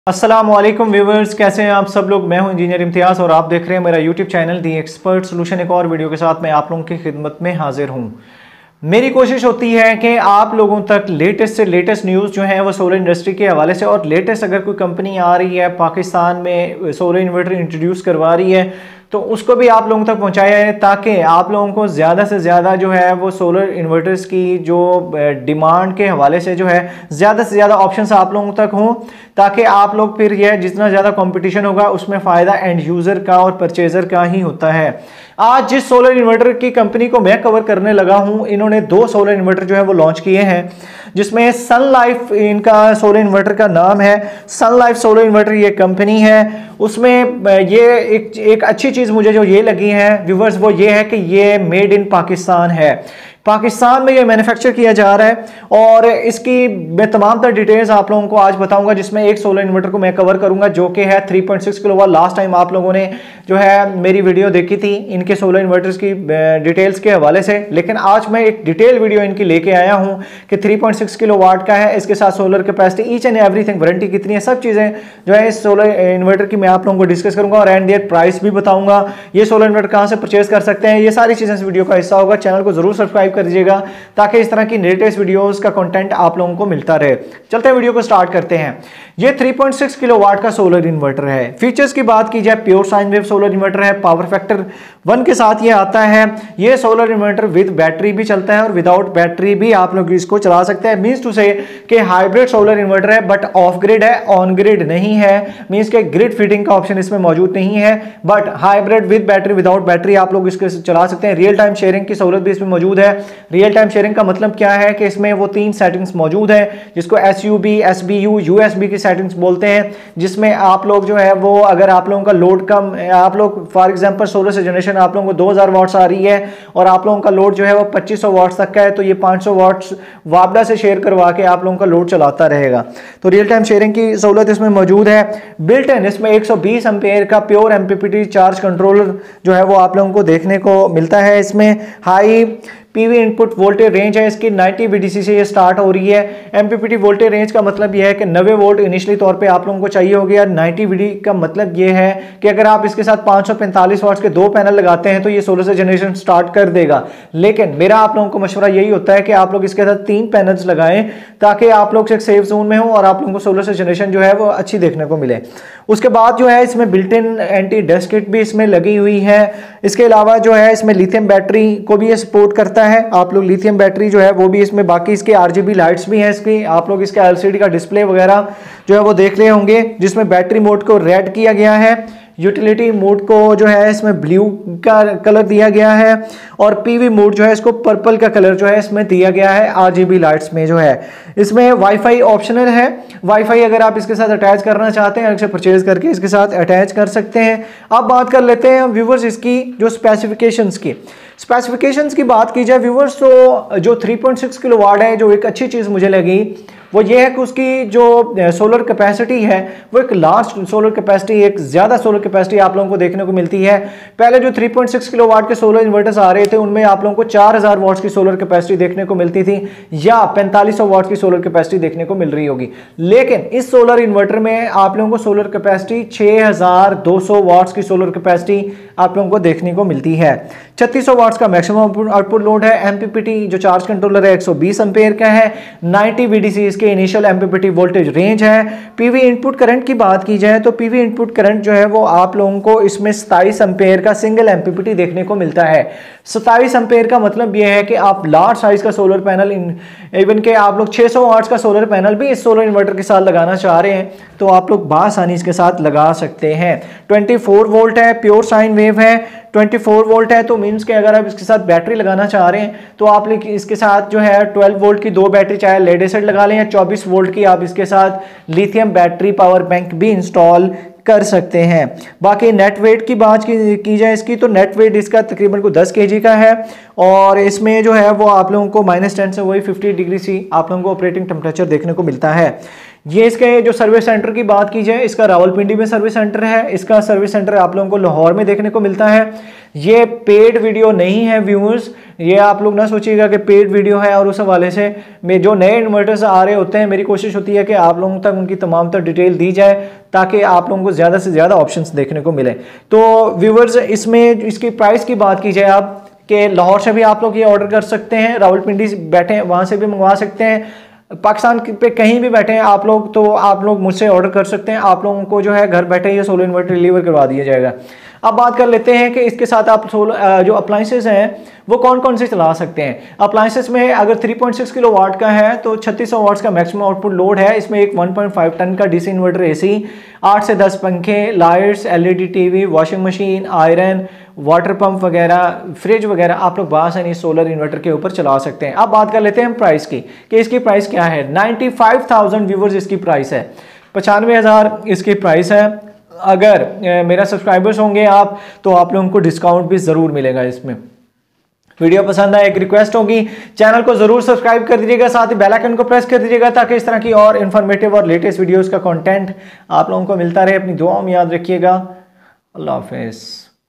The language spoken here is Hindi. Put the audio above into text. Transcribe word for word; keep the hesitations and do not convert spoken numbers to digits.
अस्सलामुअलैकुम व्यूवर्स, कैसे हैं आप सब लोग। मैं हूं इंजीनियर इम्तियाज़ और आप देख रहे हैं मेरा YouTube channel the expert solution. एक और वीडियो के साथ मैं आप लोगों की खिदमत में हाजिर हूं। मेरी कोशिश होती है कि आप लोगों तक लेटेस्ट से लेटेस्ट न्यूज़ जो है वो सोलर इंडस्ट्री के हवाले से, और लेटेस्ट अगर कोई कंपनी आ रही है पाकिस्तान में सोलर इन्वर्टर इंट्रोड्यूस करवा रही है तो उसको भी आप लोगों तक पहुंचाया है, ताकि आप लोगों को ज़्यादा से ज़्यादा जो है वो सोलर इन्वर्टर्स की जो डिमांड के हवाले से जो है ज़्यादा से ज़्यादा ऑप्शंस आप लोगों तक हों, ताकि आप लोग फिर यह जितना ज़्यादा कंपटीशन होगा उसमें फ़ायदा एंड यूज़र का और परचेज़र का ही होता है। आज जिस सोलर इन्वर्टर की कंपनी को मैं कवर करने लगा हूं, इन्होंने दो सोलर इन्वर्टर जो है वो लॉन्च किए हैं, जिसमें सन लाइफ इनका सोलर इन्वर्टर का नाम है। सन लाइफ सोलर इन्वर्टर ये कंपनी है। उसमें ये एक एक अच्छी चीज़ मुझे जो ये लगी है व्यूवर्स, वो ये है कि ये मेड इन पाकिस्तान है। पाकिस्तान में ये मैन्युफैक्चर किया जा रहा है और इसकी मैं तमाम तर डिटेल्स आप लोगों को आज बताऊंगा, जिसमें एक सोलर इन्वर्टर को मैं कवर करूंगा जो कि है three point six kilowatt. Last time आप लोगों ने जो है मेरी वीडियो देखी थी इनके सोलर इन्वर्टर्स की डिटेल्स के हवाले से, लेकिन आज मैं एक डिटेल वीडियो इनकी लेके आया हूं कि थ्री पॉइंट सिक्स किलोवाट का है, इसके साथ solar capacity, each and everything, warranty कितनी है, सब चीज़ें जो है इस सोलर इन्वर्टर की मैं आप लोगों को डिस्कस करूंगा और एंड ईयर प्राइस भी बताऊंगा। ये सोलर इन्वर्टर कहाँ से परचेज कर सकते हैं, ये सारी चीज़ें इस वीडियो का हिस्सा होगा। चैनल को जरूर सब्सक्राइब कर दीजिएगा ताकि इस तरह की लेटेस्ट वीडियोस का कंटेंट आप लोगों को मिलता रहे। चलते हैं वीडियो को स्टार्ट करते हैं। ये थ्री पॉइंट सिक्स किलोवाट का सोलर इन्वर्टर है। फीचर्स की बात की जाए, pure sine wave solar inverter है, पावर फैक्टर वन के साथ ये आता है। ये सोलर इन्वर्टर विद बैटरी भी चलता है और विदाउट बैटरी भी आप लोग इसको चला सकते हैं। मींस टू से कि हाइब्रिड सोलर इन्वर्टर है, बट ऑफ ग्रिड है, ऑन ग्रिड नहीं है। मींस के ग्रिड फिटिंग का ऑप्शन इसमें मौजूद नहीं है, but hybrid with battery without battery आप लोग इसको चला सकते हैं। रियल टाइम शेयरिंग की सहूलत भी इसमें मौजूद है। रियल टाइम शेयरिंग का मतलब क्या है कि इसमें वो तीन सेटिंग्स मौजूद है, जिसको S U B, S B U, U S B की सेटिंग्स बोलते हैं, जिसमें आप लोग जो है वो अगर आप लोगों का लोड कम, आप लोग फॉर एग्जांपल सोलर से जनरेशन आप लोगों को दो हज़ार वाट्स आ रही है और आप लोगों का लोड जो है वो पच्चीस सौ वाट्स तक का है, तो ये पाँच सौ वाट्स वापडा से शेयर करवा के आप लोगों का लोड चलाता रहेगा। तो रियल टाइम शेयरिंग की सहूलत इसमें मौजूद है। बिल्ट इन इसमें एक सौ बीस एम्पेयर का pure M P P T charge controller जो है वो आप लोगों को देखने को मिलता है। इसमें high PV input voltage range है इसकी, नब्बे वीडीसी से ये स्टार्ट हो रही है। एमपीपीटी वोल्टेज रेंज का मतलब ये है कि नब्बे वोल्ट इनिशियली तौर पे आप लोगों को चाहिए होगी, और नब्बे वीडी का मतलब ये है कि अगर आप इसके साथ पाँच सौ पैंतालीस वाट्स के दो पैनल लगाते हैं तो ये सोलर से जनरेशन स्टार्ट कर देगा। लेकिन मेरा आप लोगों को मशवरा यही होता है कि आप लोग इसके साथ तीन पैनल्स लगाएं, ताकि आप लोग एक सेफ जोन में हो और आप लोगों को सोलर से जनरेशन जो है वो अच्छी देखने को मिले। उसके बाद जो है इसमें built in anti dust kit भी इसमें लगी हुई है। इसके अलावा जो है इसमें लिथियम बैटरी को भी ये सपोर्ट करता है। आप लोग लिथियम बैटरी जो है वो भी इसमें, बाकी इसके आरजीबी लाइट्स भी हैं इसकी, आप लोग इसका एलसीडी का डिस्प्ले वगैरह जो है वो देख रहे होंगे, जिसमें बैटरी मोड को रेड किया गया है, यूटिलिटी मोड को जो है इसमें ब्लू का कलर दिया गया है, और पीवी मोड जो है इसको पर्पल का कलर जो है इसमें दिया गया है आरजीबी लाइट्स में जो है। इसमें वाईफाई ऑप्शनल है। वाईफाई अगर आप इसके साथ अटैच करना चाहते हैं, अलग से परचेज करके इसके साथ अटैच कर सकते हैं। अब बात कर लेते हैं व्यूवर्स इसकी जो स्पेसिफिकेशंस की। स्पेसिफिकेशंस की बात की जाए व्यूवर्स, तो जो थ्री पॉइंट सिक्स किलोवाट है, जो एक अच्छी चीज़ मुझे लगी वो ये है कि उसकी जो सोलर कैपेसिटी है वो एक लार्ज सोलर कैपेसिटी, एक ज़्यादा सोलर कैपेसिटी आप लोगों को देखने को मिलती है। पहले जो थ्री पॉइंट सिक्स किलोवाट के सोलर इन्वर्टर्स आ रहे थे उनमें आप लोगों को चार हज़ार वाट्स की सोलर कैपेसिटी देखने को मिलती थी, या पैंतालीस सौ वाट्स की सोलर कैपेसिटी देखने को मिल रही होगी। लेकिन इस सोलर इन्वर्टर में आप लोगों को सोलर कैपेसिटी छः हज़ार दो सौ वाट्स की सोलर कैपेसिटी आप लोगों को देखने को मिलती है। छत्तीस सौ वाट्स का मैक्सिमम आउटपुट लोड है। एमपीपीटी जो चार्ज कंट्रोलर है एक सौ बीस एम्पेयर का है। नब्बे वीडीसी इसके इनिशियल एमपीपीटी वोल्टेज रेंज है। पीवी इनपुट करंट की बात की जाए तो पीवी इनपुट करंट जो है वो आप लोगों को इसमें सत्ताईस एम्पेयर का सिंगल एमपीपीटी देखने को मिलता है। सत्ताईस एम्पेयर का मतलब यह है कि आप लार्ज साइज का सोलर पैनल, इवन के आप लोग छह सौ वाट्स का सोलर पैनल भी इस सोलर इन्वर्टर के साथ लगाना चाह रहे हैं तो आप लोग बासानी इसके साथ लगा सकते हैं। चौबीस वोल्ट है, प्योर साइन वेव है, चौबीस वोल्ट है, तो मीन्स के अगर आप इसके साथ बैटरी लगाना चाह रहे हैं तो आप इसके साथ जो है बारह वोल्ट की दो बैटरी चाहे लेड एसिड लगा लें, या चौबीस वोल्ट की आप इसके साथ लिथियम बैटरी पावर बैंक भी इंस्टॉल कर सकते हैं। बाकी नेट वेट की बात की, की जाए इसकी, तो नेट वेट इसका तकरीबन को दस केजी का है, और इसमें जो है वो आप लोगों को माइनस टेन से वही फिफ्टी डिग्री सी आप लोगों को ऑपरेटिंग टेम्परेचर देखने को मिलता है। ये इसके जो सर्विस सेंटर की बात की जाए, इसका रावलपिंडी में सर्विस सेंटर है, इसका सर्विस सेंटर आप लोगों को लाहौर में देखने को मिलता है। ये पेड वीडियो नहीं है व्यूअर्स, ये आप लोग ना सोचिएगा कि पेड वीडियो है और उस हवाले से में जो नए इन्वर्टर्स आ रहे होते हैं, मेरी कोशिश होती है कि आप लोगों तक उनकी तमाम तर डिटेल दी जाए ताकि आप लोगों को ज़्यादा से ज़्यादा ऑप्शंस देखने को मिले। तो व्यूवर्स, इसमें इसकी प्राइस की बात की जाए आप कि लाहौर से भी आप लोग ये ऑर्डर कर सकते हैं, रावलपिंडी बैठे हैं वहाँ से भी मंगवा सकते हैं, पाकिस्तान पे कहीं भी बैठे हैं आप लोग तो आप लोग मुझसे ऑर्डर कर सकते हैं। आप लोगों को जो है घर बैठे ये सोलर इन्वर्टर डिलीवर करवा दिया जाएगा। अब बात कर लेते हैं कि इसके साथ आप सोलर जो अप्लाइंसेस हैं वो कौन कौन से चला सकते हैं। अप्लाइंसेस में अगर three point six kilowatt का है तो छत्तीस सौ वाट्स का मैक्सिमम आउटपुट लोड है। इसमें एक वन पॉइंट फाइव टन का डीसी इन्वर्टर एसी, आठ से दस पंखे, lights, LED TV, washing machine, iron, water pump वगैरह, फ्रिज वगैरह आप लोग बासानी सोलर इन्वर्टर के ऊपर चला सकते हैं। अब बात कर लेते हैं हम प्राइस की कि इसकी प्राइस क्या है। नाइन्टी फाइव थाउजेंड व्यूवर्स इसकी प्राइस है, पचानवे हज़ार इसकी प्राइस है। अगर ए, मेरा सब्सक्राइबर्स होंगे आप तो आप लोगों को डिस्काउंट भी ज़रूर मिलेगा इसमें। वीडियो पसंद आए, एक रिक्वेस्ट होगी, चैनल को जरूर सब्सक्राइब कर दीजिएगा, साथ ही बेल आइकन को प्रेस कर दीजिएगा ताकि इस तरह की और इन्फॉर्मेटिव और लेटेस्ट वीडियोस का कंटेंट आप लोगों को मिलता रहे। अपनी दुआओं में याद रखिएगा। अल्लाह हाफिज़।